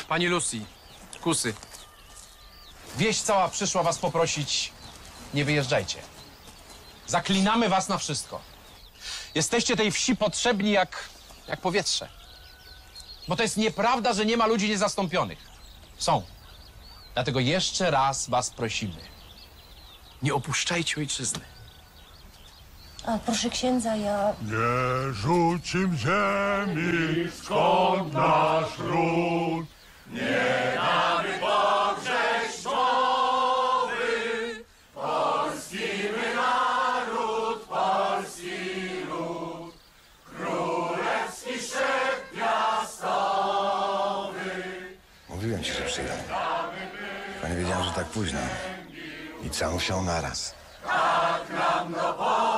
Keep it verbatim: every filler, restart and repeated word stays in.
Pani Lucy, kusy. Wieś cała przyszła was poprosić, nie wyjeżdżajcie. Zaklinamy was na wszystko. Jesteście tej wsi potrzebni jak, jak powietrze. Bo to jest nieprawda, że nie ma ludzi niezastąpionych. Są. Dlatego jeszcze raz was prosimy. Nie opuszczajcie ojczyzny. A proszę księdza, ja... Nie rzucim ziemi, skąd nasz ród. Mówiłem ci, że przyjdę. A nie wiedziałem, że tak późno. I całą wsią naraz.